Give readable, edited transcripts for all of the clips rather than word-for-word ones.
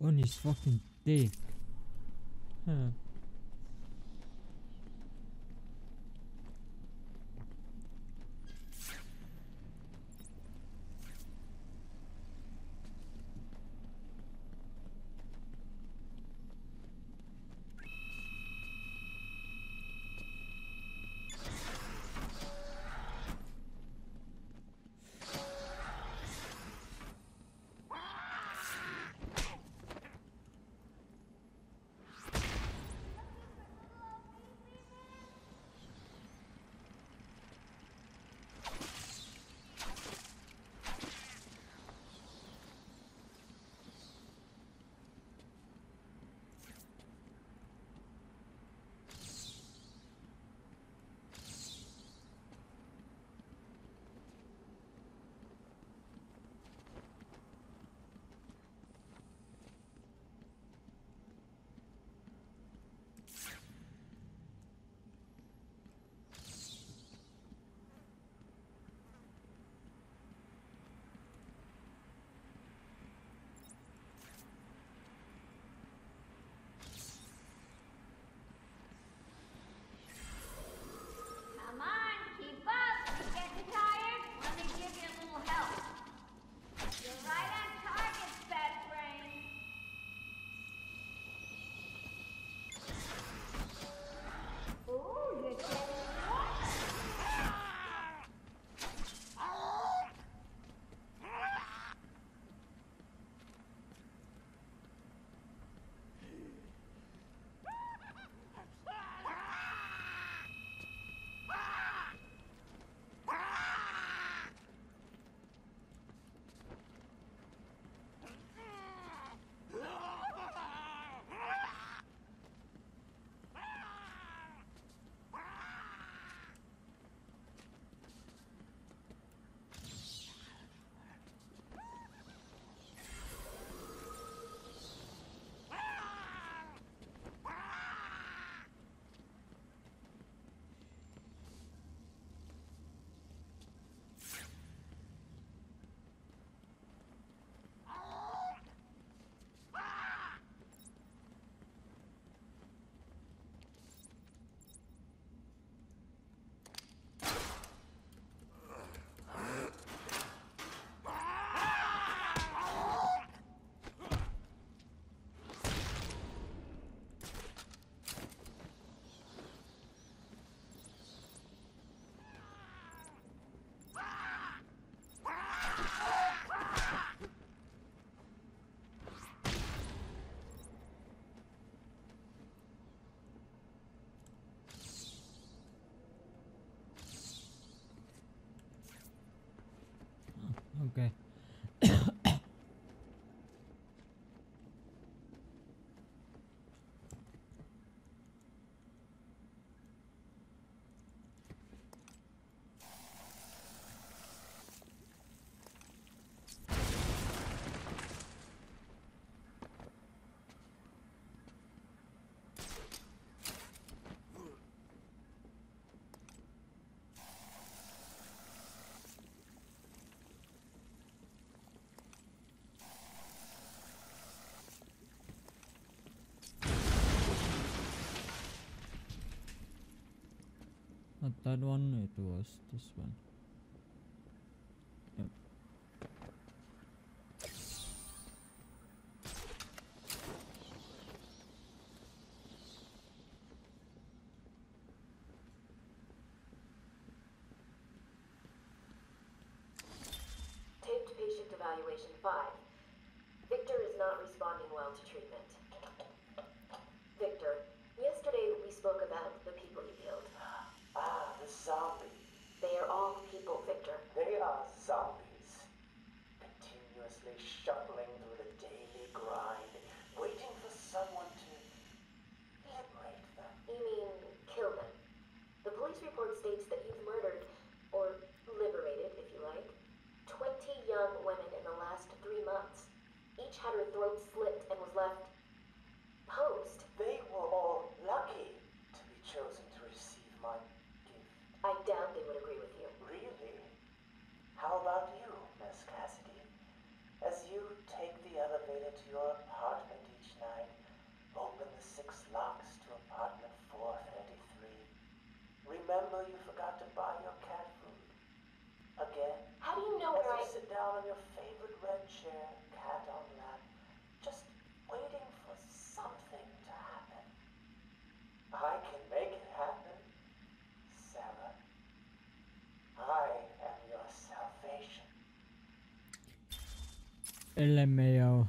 on his fucking dick. Huh. Come on, keep up. You getting tired? Let me give you a little help. You're right on target, fat brain. Ooh, you're getting Okay. Not that one, it was this one. Yep. Taped patient evaluation 5. Victor is not responding well to treatment. Victor, yesterday we spoke about the people you killed. Ah, the zombies. They are all people, Victor. They are zombies. Continuously shuffling through the daily grind, waiting for someone to liberate them. You mean kill them? The police report states that you've murdered, or liberated if you like, 20 young women in the last 3 months. Each had her throat slit and was left posed. They were all lucky to be chosen to receive my gift. I doubt they would agree with you. Really? How about you, Miss Cassidy? As you take the elevator to your apartment, LMAO.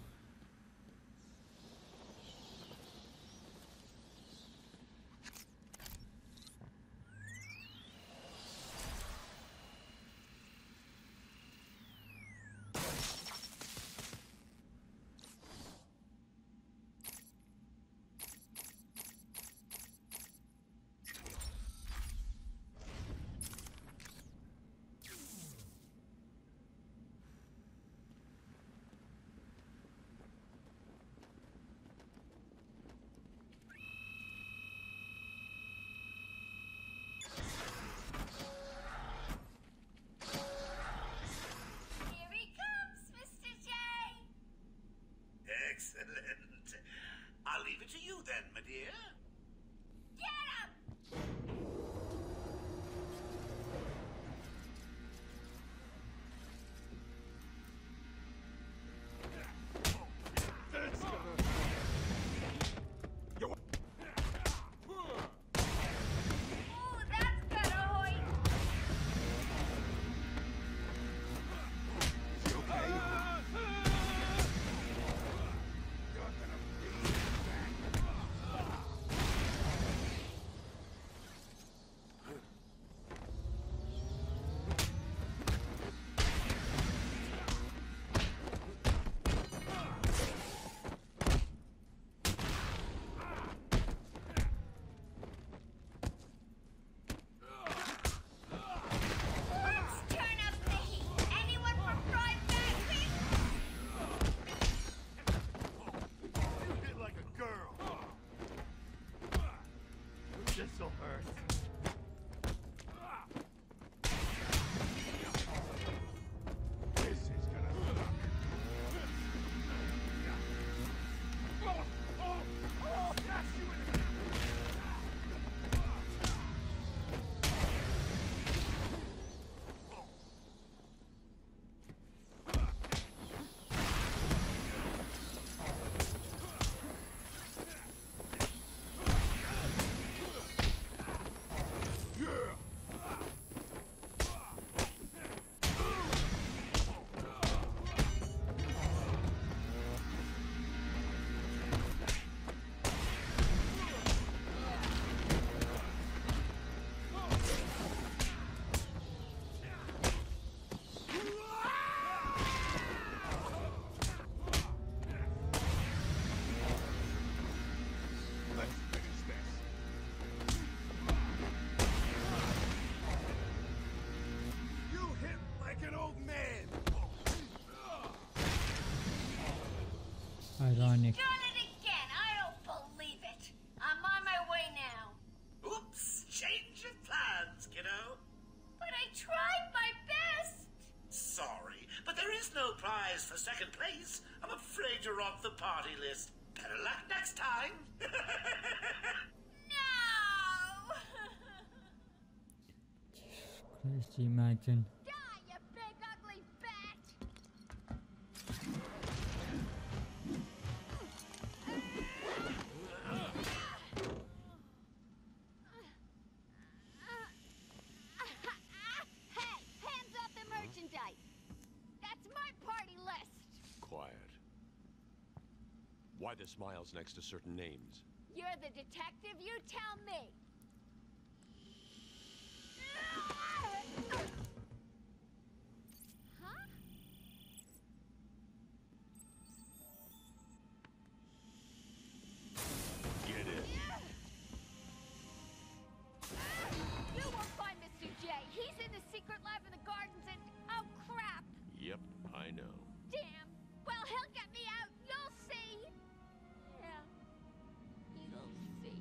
Here he comes, Mr. J. Excellent. I'll leave it to you then, my dear. Get him! Ooh, that's gonna hoit. Let's turn up the heat. Anyone for fried backfish? You hit like a girl. This'll hurt. This is gonna suck. That's you in the... Let's finish this. You hit like an old man. Ironic. Done it again. I don't believe it. I'm on my way now. Oops, change of plans, kiddo. But I tried my best. Sorry, but there is no prize for second place. I'm afraid you're off the party list. Better luck next time. No! Just imagine. Die, you big ugly bat! Hey, hands off the merchandise! That's my party list! Quiet. Why the smiles next to certain names? You're the detective, you tell me! Huh? Get in. You won't find Mr. J. He's in the secret lab in the gardens and... oh, crap! Yep, I know. Damn! Well, he'll get me out! You'll see! Yeah. You'll see.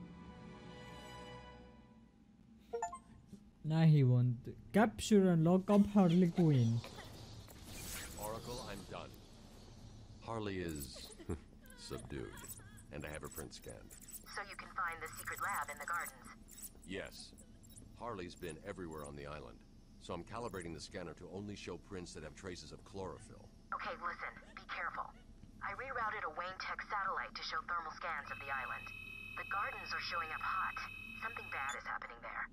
Now he won't capture and lock up Harley Quinn. Oracle, I'm done. Harley is subdued, and I have her print scanned. So you can find the secret lab in the gardens. Yes. Harley's been everywhere on the island, so I'm calibrating the scanner to only show prints that have traces of chlorophyll. Okay, listen, be careful. I rerouted a Wayne Tech satellite to show thermal scans of the island. The gardens are showing up hot. Something bad is happening there.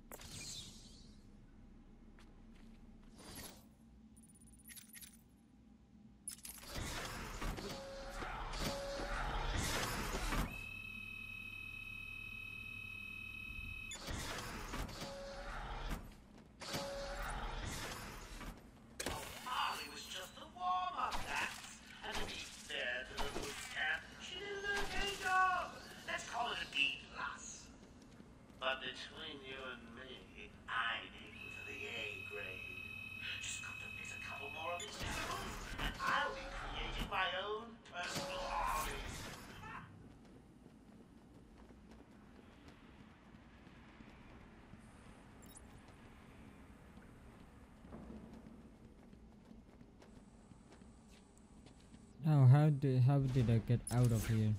how did I get out of here?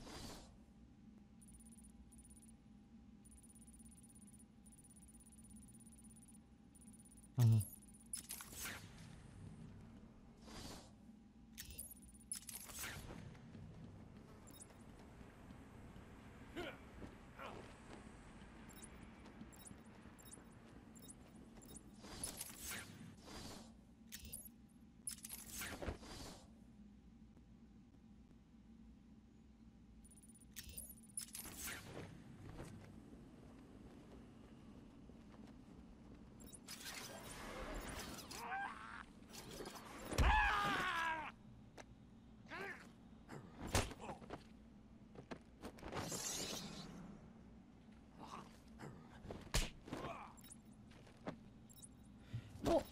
Oh.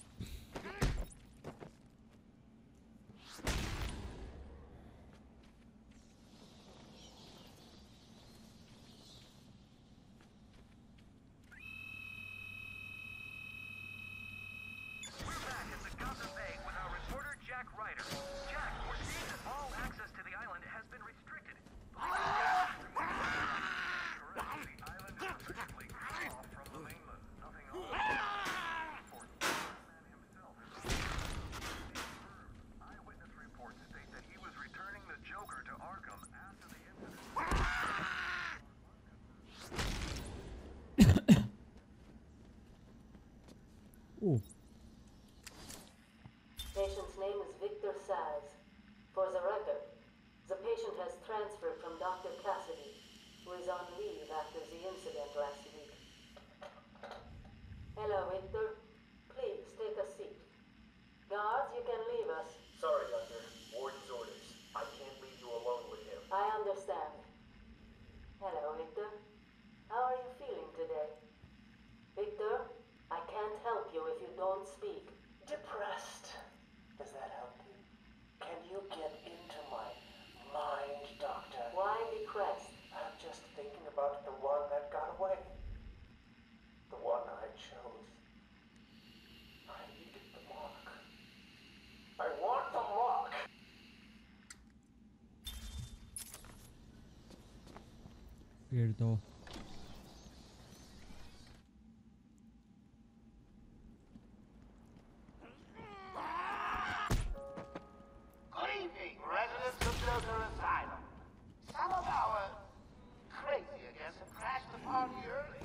Ooh. Patient's name is Victor Saz. For the record, the patient has transferred from Dr. Cassidy, who is on leave after the incident last week. Hello, Victor. Please take a seat. Guards, you can leave us. Sorry, Doctor. Warden's orders. I can't leave you alone with him. I understand. Hello, Victor. How are you feeling today? Victor, I can't help you if you don't speak. Depressed. Does that help you? Can you get into my mind, Doctor? Why depressed? I'm just thinking about the one that got away. The one I chose. I needed the mark. I want the mark! Weirdo. Good evening, residents of Shelter Asylum. Some of our crazy guests have crashed the party early.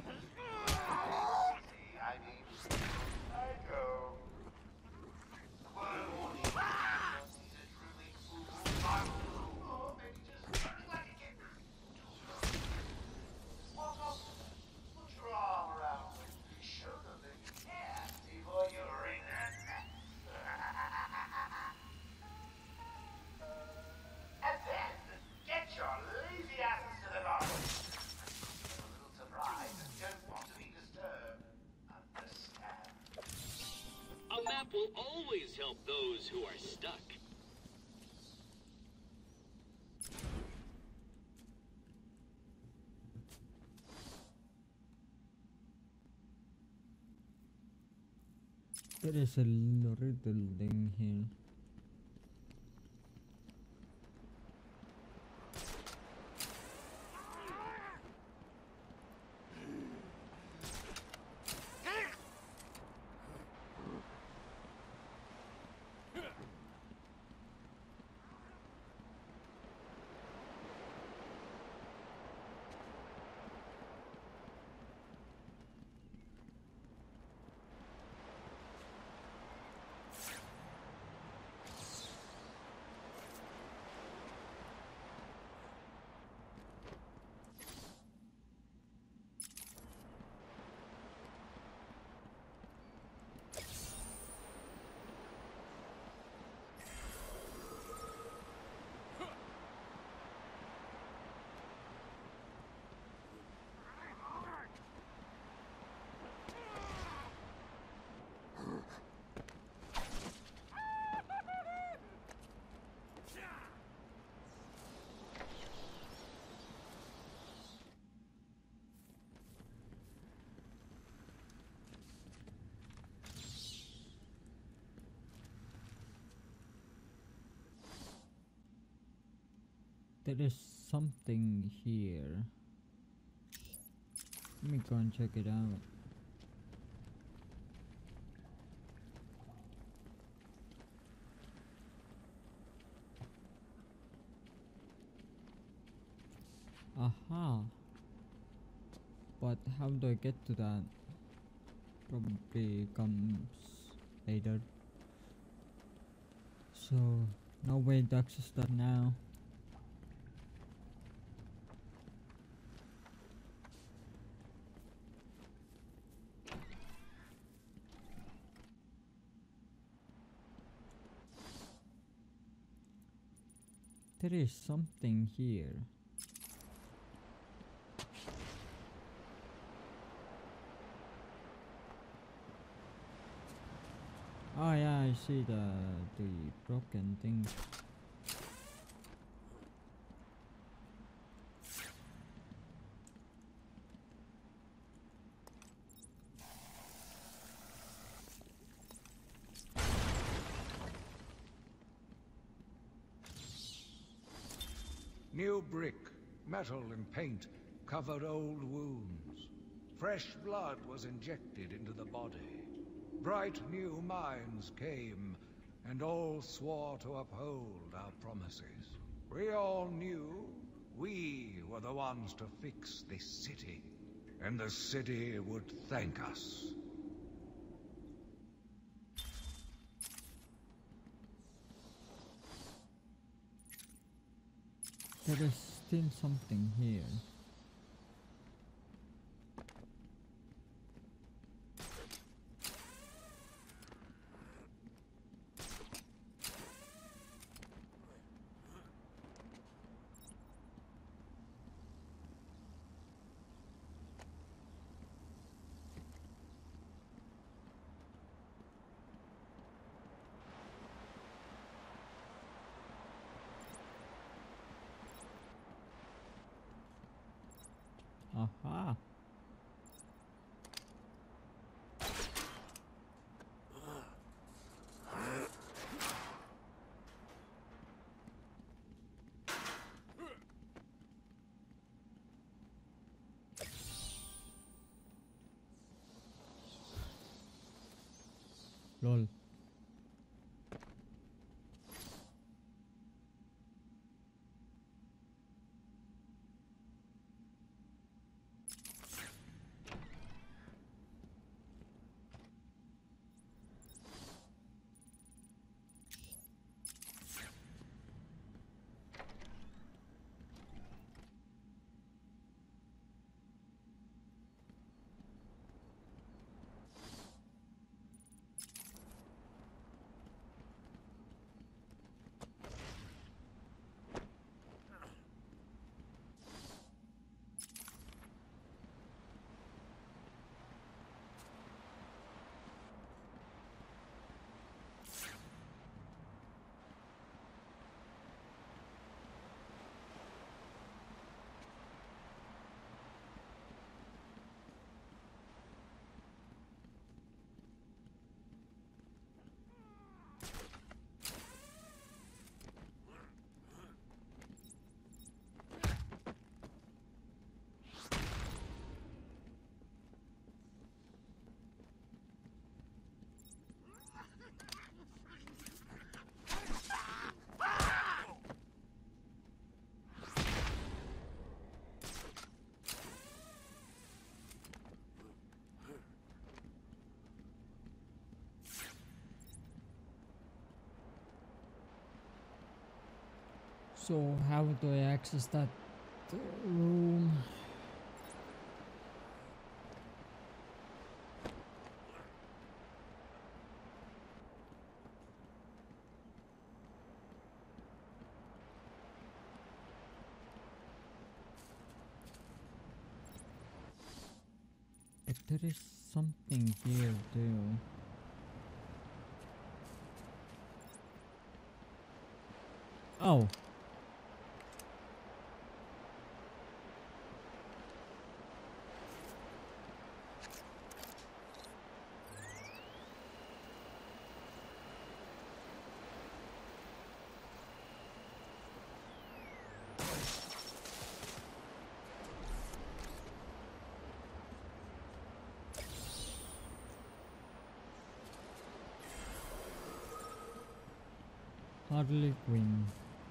I mean, I go. Well, morning. He's a truly fool. Or maybe just running like a kid. Walk up, put your arm around me. Show them that you care before you ring their neck. And then, get your lazy asses to the garden. I'm a little surprised and don't want to be disturbed. Understand? A map will always help those who are stuck. There is a little thing here. There is something here. Let me go and check it out. Aha! But how do I get to that? Probably comes later. So, no way to access that now. There is something here. Oh yeah, I see the broken thing. New brick, metal and paint covered old wounds. Fresh blood was injected into the body. Bright new minds came, and all swore to uphold our promises. We all knew we were the ones to fix this city, and the city would thank us. There is still something here. Aha! Lol. So how do I access that room? But there is something here too. Oh. Harley Quinn.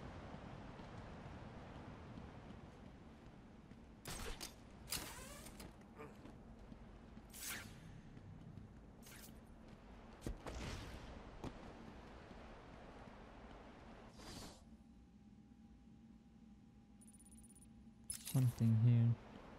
Something here.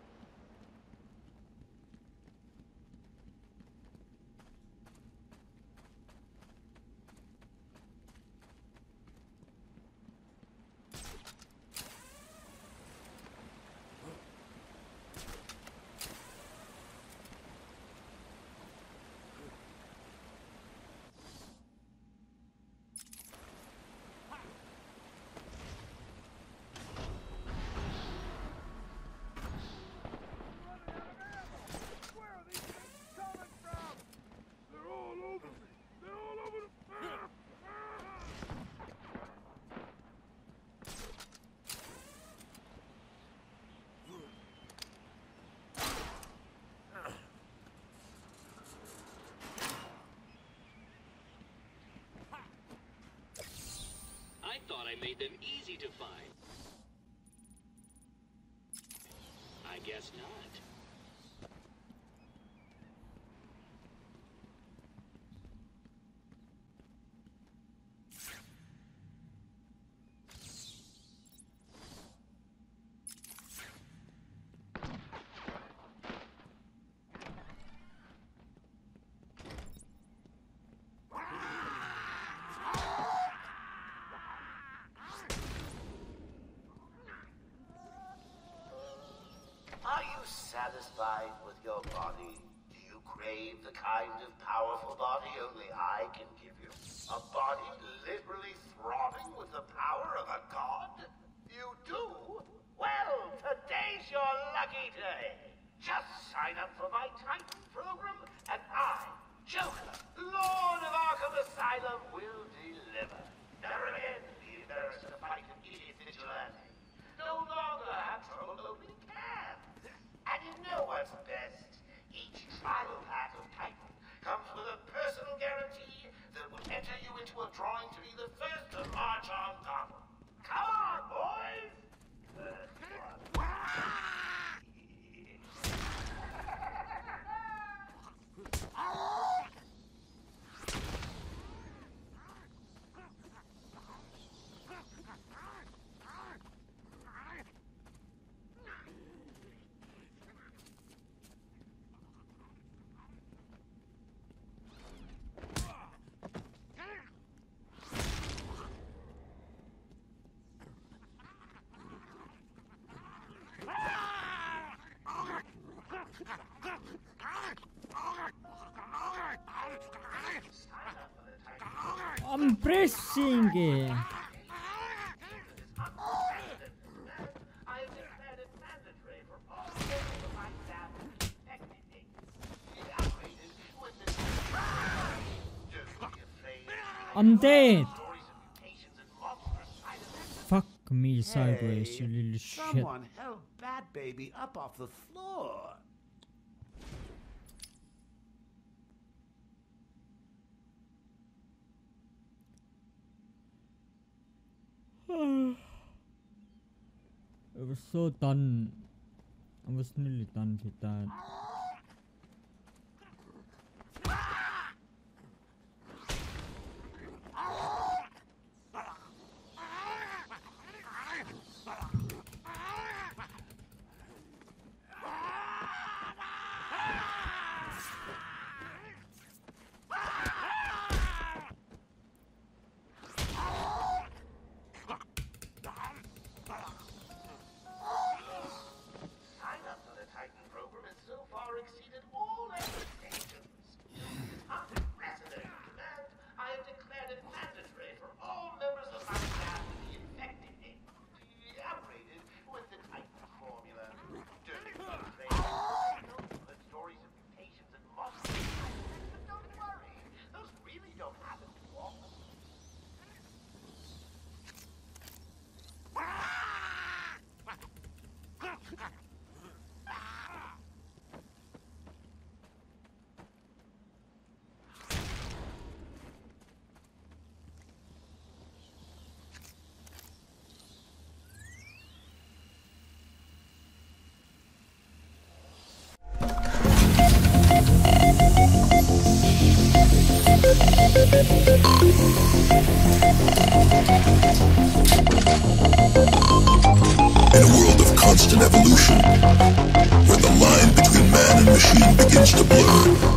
I thought I made them easy to find. I guess not. Are you satisfied with your body? Do you crave the kind of powerful body only I can give you? A body literally throbbing with the power of a god? You do? Well, today's your lucky day. Just sign up for my Titan program, and I, Joker, Lord of Arkham Asylum, will deliver. Never again be embarrassed to fight an idiot vigilante. No longer have trouble opening cabs. And you know what's best? Each trial pack of Titan comes with a personal guarantee that will enter you into a drawing to be the first to march on Gotham. Come on, boys! I'm pressing it. I have declared it mandatory for all members of my staff to protect me. Evaluated with the Don't be afraid. I'm dead. Stories of mutations and monstrous side effects. Fuck me sideways, you little shit. Someone held Bat Baby up off the floor. I was so done. I was nearly done with that. Sign up for the Titan program is so far In a world of constant evolution, where the line between man and machine begins to blur,